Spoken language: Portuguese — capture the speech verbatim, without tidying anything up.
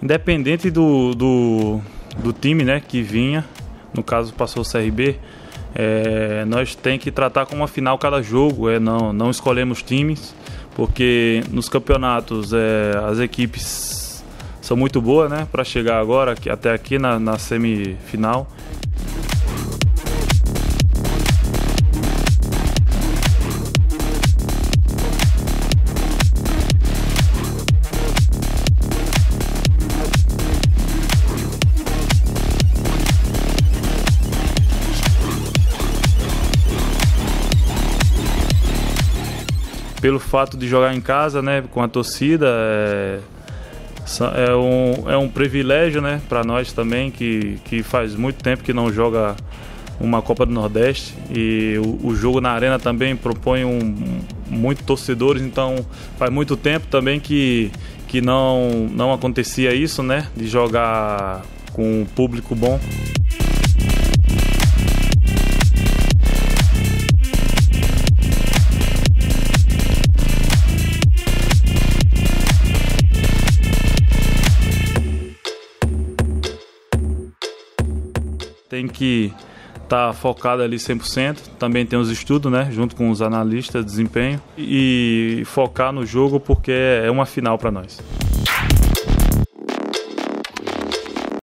Independente do, do, do time, né, que vinha, no caso passou o C R B, é, nós tem que tratar como uma final cada jogo, é, não, não escolhemos times, porque nos campeonatos é, as equipes são muito boas, né, para chegar agora, até aqui na, na semifinal. Pelo fato de jogar em casa, né, com a torcida, é, é, um, é um privilégio, né, para nós também, que, que faz muito tempo que não joga uma Copa do Nordeste, e o, o jogo na arena também propõe um, muito torcedores, então faz muito tempo também que, que não, não acontecia isso, né, de jogar com um público bom. Tem que estar tá focado ali cem por cento, também tem os estudos, né, junto com os analistas de desempenho, e focar no jogo porque é uma final para nós.